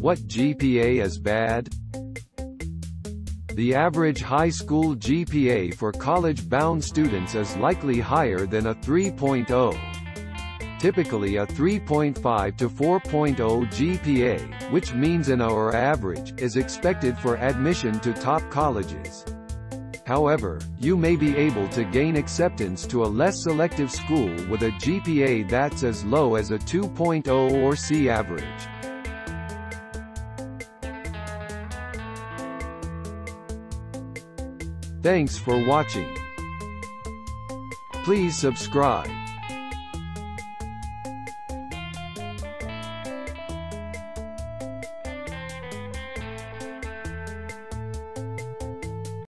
What GPA is bad? The average high school GPA for college-bound students is likely higher than a 3.0. Typically a 3.5 to 4.0 GPA, which means an A or average, is expected for admission to top colleges. However, you may be able to gain acceptance to a less selective school with a GPA that's as low as a 2.0 or C average. Thanks for watching. Please subscribe.